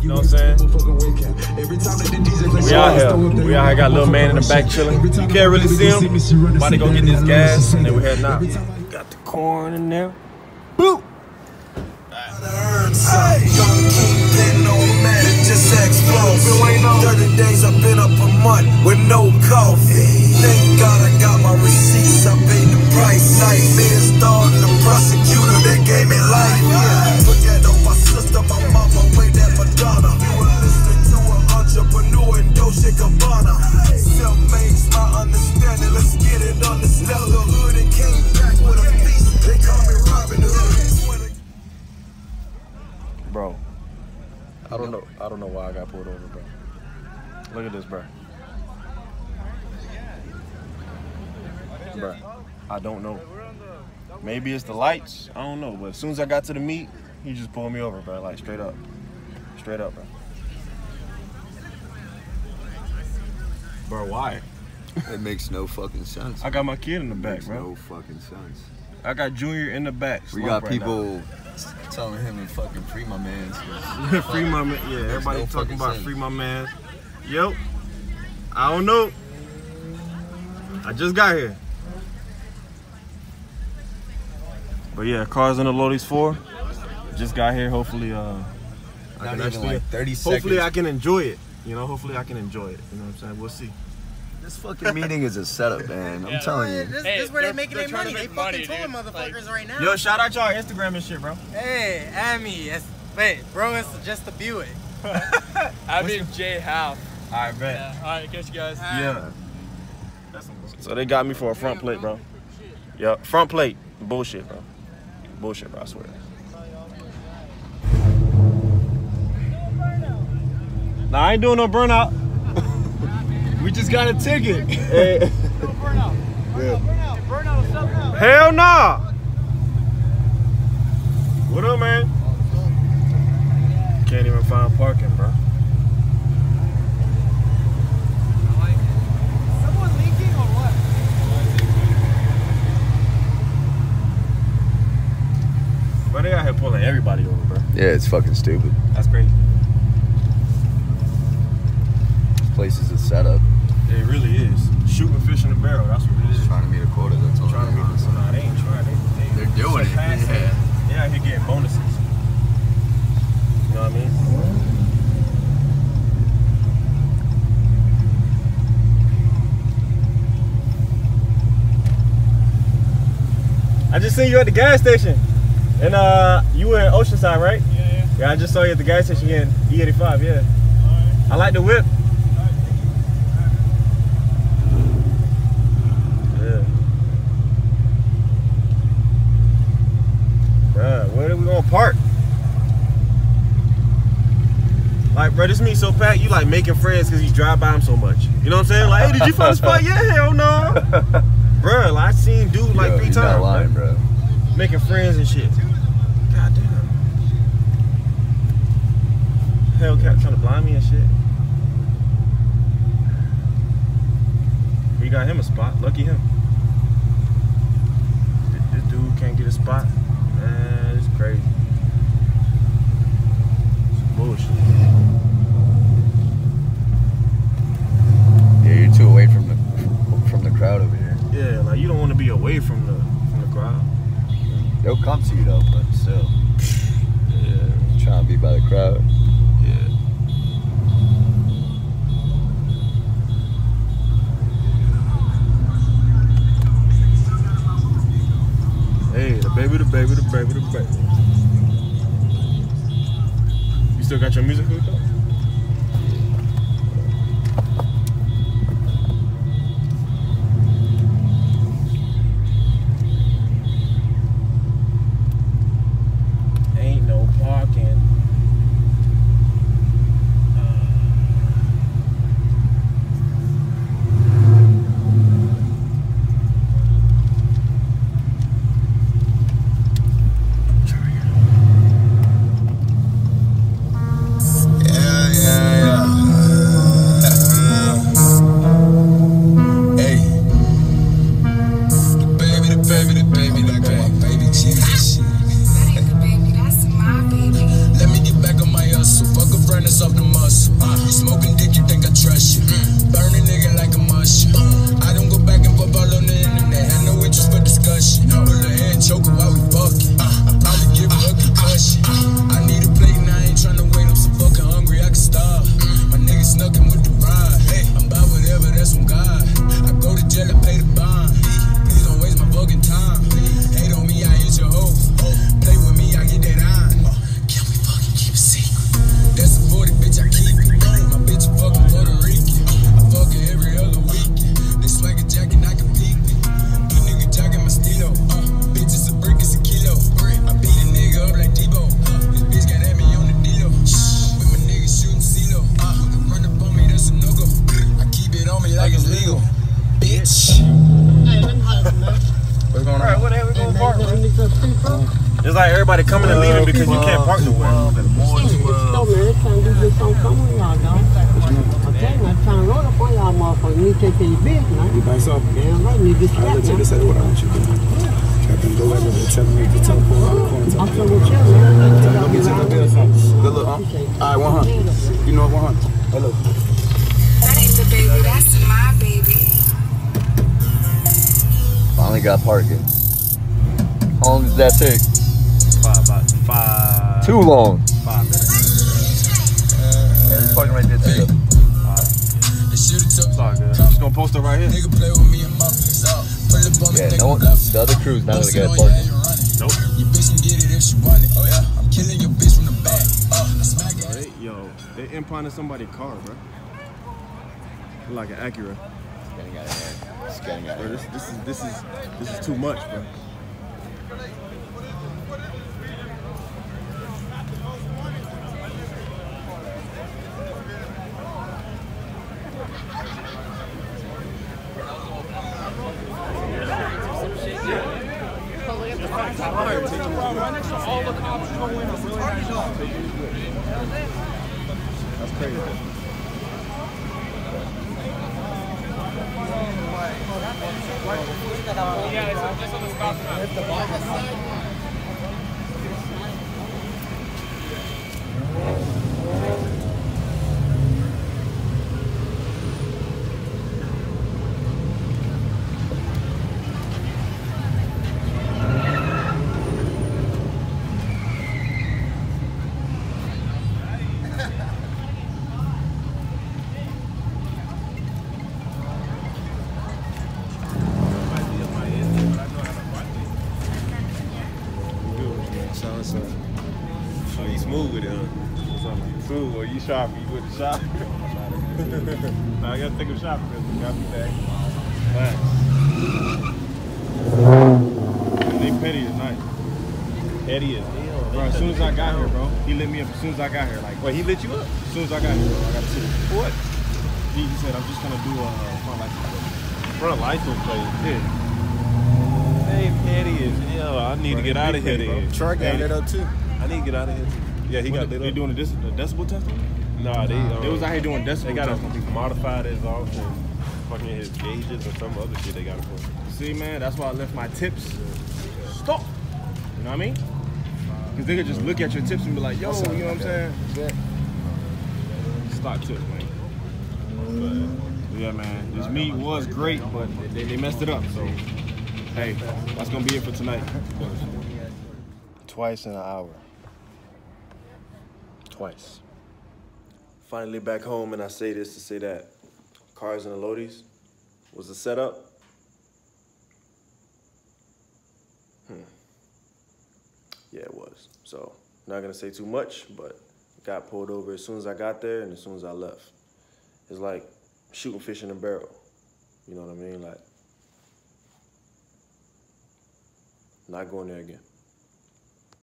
You know what I'm saying? We out here. We out here. Got a little man in the back chilling. You can't really see him. About to go get this gas, and then we heading out. Got the corn in there. Boop. Hey, young kingpin, no matter, just explode. 30 days, I've been up a month with no coffee. Thank God I got my receipts, I paid the price. Nightmares starting the prosecutor, they gave me life. Put that on my sister, my mama, way that Madonna. You were listening to an entrepreneur in Dolce Gabbana. Self-made's my understanding, let's get it on the level. The hood and came back with a feast, they call me Robin Hood. Bro, I don't know why I got pulled over, bro. Look at this, bro. Bro, I don't know. Maybe it's the lights, I don't know. But as soon as I got to the meet, he just pulled me over, bro. Like straight up, bro. Bro, why? It makes no fucking sense. I got my kid in the back, makes bro. No fucking sense. I got Junior in the back. We got right people now. telling him to fucking free my man. Free my man. Yeah, everybody talking about free my man. Yo, I don't know. I just got here. But yeah, Cars and Elotes 4. Just got here. Hopefully, I can actually, like 30 hopefully seconds. I can enjoy it. You know, hopefully I can enjoy it. You know what I'm saying? We'll see. This fucking meeting is a setup, man. I'm telling you. This is where they're making their money. They fucking towing motherfuckers right now. Yo, shout out y'all Instagram and shit, bro. Hey, Amy. Wait, bro, it's just a Buick. I mean J Half. Alright, bet. Yeah. Alright, catch you guys. Yeah. So they got me for a front plate, bro. Yeah, front plate. Bullshit, bro. Bullshit, bro, I swear. Nah, I ain't doing no burnout. We just got a ticket. Hey. No burnout. Burnout is something else. Hell nah. What up, man? Can't even find parking, bro. Someone leaking or what? But they out here pulling everybody over, bro. Yeah, it's fucking stupid. That's crazy. This place is a setup. It really is. Shooting fish in a barrel, that's what it is. Trying to meet a quota, that's all. Trying to meet this. Nah, they ain't trying. They're doing it. Yeah. They out here getting bonuses. You know what I mean? I just seen you at the gas station. And you were in Oceanside, right? Yeah. Yeah, I just saw you at the gas station in E85, yeah. I like the whip. Yeah. Bruh, where are we gonna park? Like, bro, this means so packed, you like making friends because you drive by him so much. You know what I'm saying? Like, hey, did you find the spot? Yeah, hell no. Bruh, like, I seen dude like 3 times. Not lying, bro. Making friends and shit. God damn. Hellcat trying to blind me and shit. We got him a spot. Lucky him. This dude can't get a spot. Man, it's crazy. It's bullshit. Yeah, you're too away from the crowd over here. Yeah, like you don't want to be away from the crowd. They'll come to you though, but still. Yeah. Trying to be by the crowd. Yeah. Hey, the baby. You still got your music hooked up? Ain't no parking. Yeah. You smoking dick, you think I trust you. Burn a nigga like a mushroom. I don't go back and forth all on the internet. Had no interest for discussion. Pull her hand, choke her while we fucking. I probably give her a concussion. I need a plate and I ain't tryna wait. I'm so fucking hungry, I can starve. My nigga snuck in with the ride. Hey, I'm about whatever, that's from God. I go to jail and pay the bond. Please don't waste my fucking time. Hate on me, I hit your hoe. Play with me, I get that on. Can we fucking keep it secret? That's a 40, bitch, I keep it. My bitch fucking Puerto Rican. I fuck her every other weekend. This swagger jacket, I can peep it. Put nigga jacking my stilo. Bitch, it's a brick, it's a kilo. I beat a nigga up like Debo. This bitch got at me on the deal. With my niggas shooting CeeLo. Run up on me, that's a no-go. I keep it on me like it's legal. Bitch. What's going on? What the hell we going to park, bro? It's like everybody coming and leaving because you can't park nowhere. You by yourself? Damn right, you just I'll let you decide what I want you to do. Captain, go back over and tell me to teleport out the corner. I'm still with you, man. Go get you a bill or something. Good look, huh? All right, 100. You know 100. Hello. That ain't the baby, that's my baby. Finally got parking. How long does that take? About 5. Too long. 5 minutes. Yeah, there's parking right there too. It's all good. Just gonna post it right here. Nigga play with me and my face up. Pull up on me, Yeah, take no one, a left. the other crew's not gonna get Bustin' on parking. your head, you running. Nope. Your bitch can get it if she want it. Oh yeah, I'm killing your bitch from the back. I smack it. Yo, they impounding somebody's car, bro. Like an Acura. Getting out of here. It's getting out Bro, of here. this is too much, bro. That's crazy. Yeah, it's just on the stop sign. Oh, you smooth with it, huh? Smooth, or you sharp? You with the shop? Nah, I gotta take a shot because we got me back. Facts. They petty is nice. Petty is. Bro, as soon as I got here, bro, he lit me up as soon as I got here. Like, wait, he lit you up? As soon as I got here, bro, I got to see him. What? He said, I'm just gonna do a front license plate. Front license plate? Yeah. Hey, petty is hell. I need to get out of here then. Troy got lit up too. I need to get out of here too. Yeah, he got lit up. They doing the decibel test on him? Nah, they was out here doing decibel. They got to modify his off and fucking his gauges and some other shit they got to put. See, man, that's why I left my tips. Stop. You know what I mean? Because they could just look at your tips and be like, yo, you know what I'm saying? Stock tips, man. But, yeah, man, this meet was great, but they messed it up. So, hey, that's going to be it for tonight. Twice in an hour. Twice. Finally back home, and I say this to say that Cars and Elotes was a setup. Yeah, it was. So, not gonna say too much, but got pulled over as soon as I got there and as soon as I left. It's like shooting fish in a barrel. You know what I mean? Like, not going there again.